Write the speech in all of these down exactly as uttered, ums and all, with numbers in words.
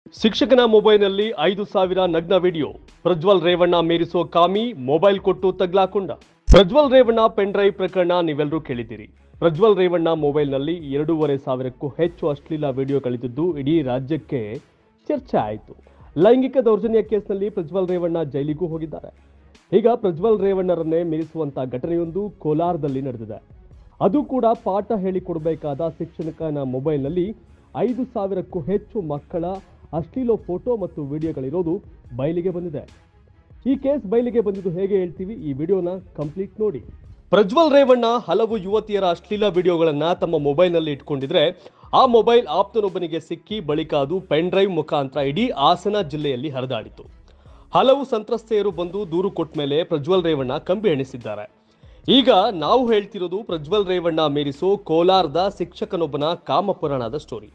ಶಿಕ್ಷಕನ ಮೊಬೈಲ್ನಲ್ಲಿ ಐದು ಸಾವಿರ ನಗ್ನ ವಿಡಿಯೋ. ಪ್ರಜ್ವಲ್ ರೇವಣ್ಣ ಮೀರಿಸೋ ಕಾಮಿ ಮೊಬೈಲ್ ಕೊಟ್ಟು ತಗ್ಲಾಕೊಂಡ. ಪ್ರಜ್ವಲ್ ರೇವಣ್ಣ ಪೆನ್ ಡ್ರೈವ್ ಪ್ರಕರಣ ನೀವೆಲ್ಲರೂ ಕೇಳಿದ್ದೀರಿ. ಪ್ರಜ್ವಲ್ ರೇವಣ್ಣ ಮೊಬೈಲ್ನಲ್ಲಿ ಎರಡೂವರೆ ಸಾವಿರಕ್ಕೂ ಹೆಚ್ಚು ಅಶ್ಲೀಲ ವಿಡಿಯೋ ಕಳಿದಿದ್ದು ಇಡೀ ರಾಜ್ಯಕ್ಕೆ ಚರ್ಚೆ ಆಯಿತು. ಲೈಂಗಿಕ ದೌರ್ಜನ್ಯ ಕೇಸ್ನಲ್ಲಿ ಪ್ರಜ್ವಲ್ ರೇವಣ್ಣ ಜೈಲಿಗೂ ಹೋಗಿದ್ದಾರೆ. ಈಗ ಪ್ರಜ್ವಲ್ ರೇವಣ್ಣರನ್ನೇ ಮೀರಿಸುವಂತ ಘಟನೆಯೊಂದು ಕೋಲಾರದಲ್ಲಿ ನಡೆದಿದೆ. ಅದು ಕೂಡ ಪಾಠ ಹೇಳಿಕೊಡಬೇಕಾದ ಶಿಕ್ಷಕನ ಮೊಬೈಲ್ನಲ್ಲಿ ಐದು ಸಾವಿರಕ್ಕೂ ಹೆಚ್ಚು ಮಕ್ಕಳ ಅಶ್ಲೀಲ ಫೋಟೋ ಮತ್ತು ವಿಡಿಯೋಗಳಿರೋದು ಬಯಲಿಗೆ ಬಂದಿದೆ. ಈ ಕೇಸ್ ಬಯಲಿಗೆ ಬಂದಿದ್ದು ಹೇಗೆ ಹೇಳ್ತೀವಿ, ಈ ವಿಡಿಯೋನ ಕಂಪ್ಲೀಟ್ ನೋಡಿ. ಪ್ರಜ್ವಲ್ ರೇವಣ್ಣ ಹಲವು ಯುವತಿಯರ ಅಶ್ಲೀಲ ವಿಡಿಯೋಗಳನ್ನ ತಮ್ಮ ಮೊಬೈಲ್ನಲ್ಲಿ ಇಟ್ಕೊಂಡಿದ್ರೆ ಆ ಮೊಬೈಲ್ ಆಪ್ತನೊಬ್ಬನಿಗೆ ಸಿಕ್ಕಿ ಬಳಿಕ ಅದು ಪೆನ್ ಡ್ರೈವ್ ಮುಖಾಂತರ ಇಡೀ ಹಾಸನ ಜಿಲ್ಲೆಯಲ್ಲಿ ಹರಿದಾಡಿತು. ಹಲವು ಸಂತ್ರಸ್ತೆಯರು ಬಂದು ದೂರು ಕೊಟ್ಟ ಮೇಲೆ ಪ್ರಜ್ವಲ್ ರೇವಣ್ಣ ಕಂಬಿ ಎಣಿಸಿದ್ದಾರೆ. ಈಗ ನಾವು ಹೇಳ್ತಿರೋದು ಪ್ರಜ್ವಲ್ ರೇವಣ್ಣ ಮೀರಿಸೋ ಕೋಲಾರದ ಶಿಕ್ಷಕನೊಬ್ಬನ ಕಾಮಪುರಾಣದ ಸ್ಟೋರಿ.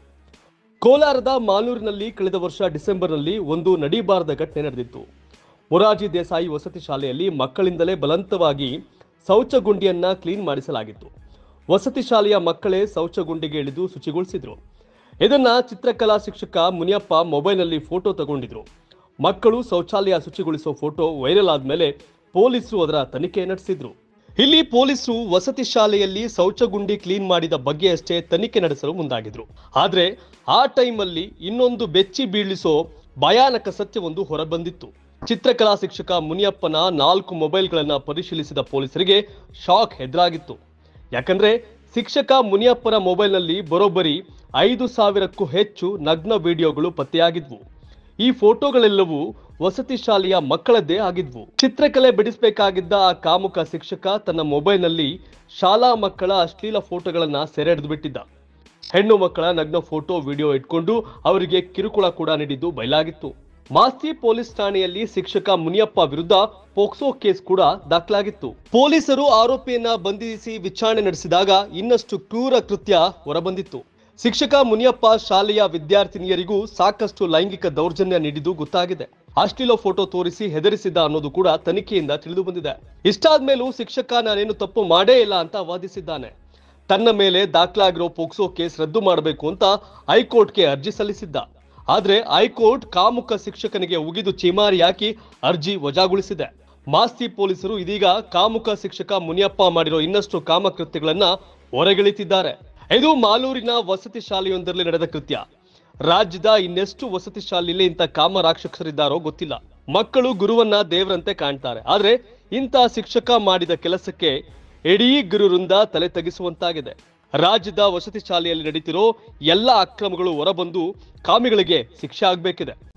ಕೋಲಾರದ ಮಾಲೂರಿನಲ್ಲಿ ಕಳೆದ ವರ್ಷ ಡಿಸೆಂಬರ್ನಲ್ಲಿ ಒಂದು ನಡೀಬಾರದ ಘಟನೆ ನಡೆದಿತ್ತು. ಮೊರಾರ್ಜಿ ದೇಸಾಯಿ ವಸತಿ ಶಾಲೆಯಲ್ಲಿ ಮಕ್ಕಳಿಂದಲೇ ಬಲವಂತವಾಗಿ ಶೌಚಗುಂಡಿಯನ್ನ ಕ್ಲೀನ್ ಮಾಡಿಸಲಾಗಿತ್ತು. ವಸತಿ ಶಾಲೆಯ ಮಕ್ಕಳೇ ಶೌಚಗುಂಡಿಗೆ ಇಳಿದು ಶುಚಿಗೊಳಿಸಿದ್ರು. ಇದನ್ನ ಚಿತ್ರಕಲಾ ಶಿಕ್ಷಕ ಮುನಿಯಪ್ಪ ಮೊಬೈಲ್ನಲ್ಲಿ ಫೋಟೋ ತಗೊಂಡಿದ್ರು. ಮಕ್ಕಳು ಶೌಚಾಲಯ ಶುಚಿಗೊಳಿಸೋ ಫೋಟೋ ವೈರಲ್ ಆದ್ಮೇಲೆ ಪೊಲೀಸರು ಅದರ ತನಿಖೆ ನಡೆಸಿದ್ರು. ಇಲ್ಲಿ ಪೊಲೀಸರು ವಸತಿ ಶಾಲೆಯಲ್ಲಿ ಶೌಚಗುಂಡಿ ಕ್ಲೀನ್ ಮಾಡಿದ ಬಗ್ಗೆ ಅಷ್ಟೇ ತನಿಖೆ ನಡೆಸಲು ಮುಂದಾಗಿದ್ರು. ಆದ್ರೆ ಆ ಟೈಮಲ್ಲಿ ಇನ್ನೊಂದು ಬೆಚ್ಚಿ ಬೀಳಿಸೋ ಭಯಾನಕ ಸತ್ಯವೊಂದು ಹೊರಬಂದಿತ್ತು. ಚಿತ್ರಕಲಾ ಶಿಕ್ಷಕ ಮುನಿಯಪ್ಪನ ನಾಲ್ಕು ಮೊಬೈಲ್ಗಳನ್ನ ಪರಿಶೀಲಿಸಿದ ಪೊಲೀಸರಿಗೆ ಶಾಕ್ ಎದುರಾಗಿತ್ತು. ಯಾಕಂದ್ರೆ ಶಿಕ್ಷಕ ಮುನಿಯಪ್ಪನ ಮೊಬೈಲ್ನಲ್ಲಿ ಬರೋಬ್ಬರಿ ಐದು ಸಾವಿರಕ್ಕೂ ಹೆಚ್ಚು ನಗ್ನ ವಿಡಿಯೋಗಳು ಪತ್ತೆಯಾಗಿದ್ವು. ಈ ಫೋಟೋಗಳೆಲ್ಲವೂ ವಸತಿ ಶಾಲೆಯ ಮಕ್ಕಳದ್ದೇ ಆಗಿದ್ವು. ಚಿತ್ರಕಲೆ ಬಿಡಿಸಬೇಕಾಗಿದ್ದ ಆ ಕಾಮುಕ ಶಿಕ್ಷಕ ತನ್ನ ಮೊಬೈಲ್ನಲ್ಲಿ ಶಾಲಾ ಮಕ್ಕಳ ಅಶ್ಲೀಲ ಫೋಟೋಗಳನ್ನ ಸೆರೆ ಹಿಡಿದು ಬಿಟ್ಟಿದ್ದ. ಹೆಣ್ಣು ಮಕ್ಕಳ ನಗ್ನ ಫೋಟೋ ವಿಡಿಯೋ ಇಟ್ಕೊಂಡು ಅವರಿಗೆ ಕಿರುಕುಳ ಕೂಡ ನೀಡಿದ್ದು ಬಯಲಾಗಿತ್ತು. ಮಾಸ್ತಿ ಪೊಲೀಸ್ ಠಾಣೆಯಲ್ಲಿ ಶಿಕ್ಷಕ ಮುನಿಯಪ್ಪ ವಿರುದ್ಧ ಪೋಕ್ಸೋ ಕೇಸ್ ಕೂಡ ದಾಖಲಾಗಿತ್ತು. ಪೊಲೀಸರು ಆರೋಪಿಯನ್ನ ಬಂಧಿಸಿ ವಿಚಾರಣೆ ನಡೆಸಿದಾಗ ಇನ್ನಷ್ಟು ಕ್ರೂರ ಕೃತ್ಯ ಹೊರಬಂದಿತ್ತು. ಶಿಕ್ಷಕ ಮುನಿಯಪ್ಪ ಶಾಲೆಯ ವಿದ್ಯಾರ್ಥಿನಿಯರಿಗೂ ಸಾಕಷ್ಟು ಲೈಂಗಿಕ ದೌರ್ಜನ್ಯ ನೀಡಿದ್ದು ಗೊತ್ತಾಗಿದೆ. ಅಶ್ಲೀಲ ಫೋಟೋ ತೋರಿಸಿ ಹೆದರಿಸಿದ್ದ ಅನ್ನೋದು ಕೂಡ ತನಿಖೆಯಿಂದ ತಿಳಿದು ಬಂದಿದೆ. ಇಷ್ಟಾದ್ಮೇಲೂ ಶಿಕ್ಷಕ ನಾನೇನು ತಪ್ಪು ಮಾಡೇ ಇಲ್ಲ ಅಂತ ವಾದಿಸಿದ್ದಾನೆ. ತನ್ನ ಮೇಲೆ ದಾಖಲಾಗಿರೋ ಪೋಕ್ಸೋ ಕೇಸ್ ರದ್ದು ಮಾಡಬೇಕು ಅಂತ ಹೈಕೋರ್ಟ್ಗೆ ಅರ್ಜಿ ಸಲ್ಲಿಸಿದ್ದ. ಆದ್ರೆ ಹೈಕೋರ್ಟ್ ಕಾಮುಕ ಶಿಕ್ಷಕನಿಗೆ ಉಗಿದು ಚೀಮಾರಿ ಹಾಕಿ ಅರ್ಜಿ ವಜಾಗೊಳಿಸಿದೆ. ಮಾಸ್ತಿ ಪೊಲೀಸರು ಇದೀಗ ಕಾಮುಕ ಶಿಕ್ಷಕ ಮುನಿಯಪ್ಪ ಮಾಡಿರೋ ಇನ್ನಷ್ಟು ಕಾಮಕೃತ್ಯಗಳನ್ನ ಹೊರಗಿಳಿತಿದ್ದಾರೆ. ಇದು ಮಾಲೂರಿನ ವಸತಿ ಶಾಲೆಯೊಂದರಲ್ಲಿ ನಡೆದ ಕೃತ್ಯ. ರಾಜ್ಯದ ಇನ್ನೆಷ್ಟು ವಸತಿ ಶಾಲೆಯಲ್ಲಿ ಇಂಥ ಕಾಮ ರಾಕ್ಷಸರಿದ್ದಾರೋ ಗೊತ್ತಿಲ್ಲ. ಮಕ್ಕಳು ಗುರುವನ್ನ ದೇವರಂತೆ ಕಾಣ್ತಾರೆ. ಆದ್ರೆ ಇಂಥ ಶಿಕ್ಷಕ ಮಾಡಿದ ಕೆಲಸಕ್ಕೆ ಇಡೀ ಗುರುವೃಂದ ತಲೆ ತಗ್ಗಿಸುವಂತಾಗಿದೆ. ರಾಜ್ಯದ ವಸತಿ ಶಾಲೆಯಲ್ಲಿ ನಡೀತಿರೋ ಎಲ್ಲ ಅಕ್ರಮಗಳು ಹೊರಬಂದು ಕಾಮಿಗಳಿಗೆ ಶಿಕ್ಷೆ ಆಗ್ಬೇಕಿದೆ.